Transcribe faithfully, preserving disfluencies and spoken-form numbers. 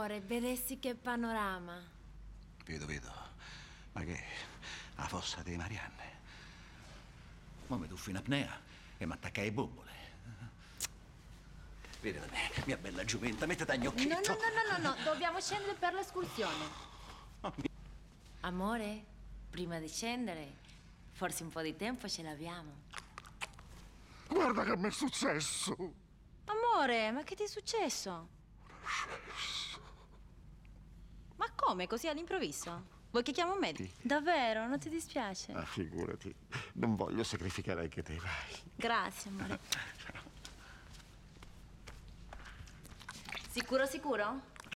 amore, vedessi che panorama. Vedo, vedo. Ma che? La fossa dei Marianne. Ma mi tuffo in apnea e mi attacca ai bombole. Vieni da me, mia bella giumenta, mettete a gnocchietto. No, no, no, no, no, no, dobbiamo scendere per l'escursione. Amore, prima di scendere, forse un po' di tempo ce l'abbiamo. Guarda che mi è successo. Amore, ma che ti è successo? Ma come, così all'improvviso? Vuoi che chiamo un medico? Sì. Davvero, non ti dispiace? Ah, figurati. Non voglio sacrificare anche te, vai. Grazie, amore. Sicuro, sicuro?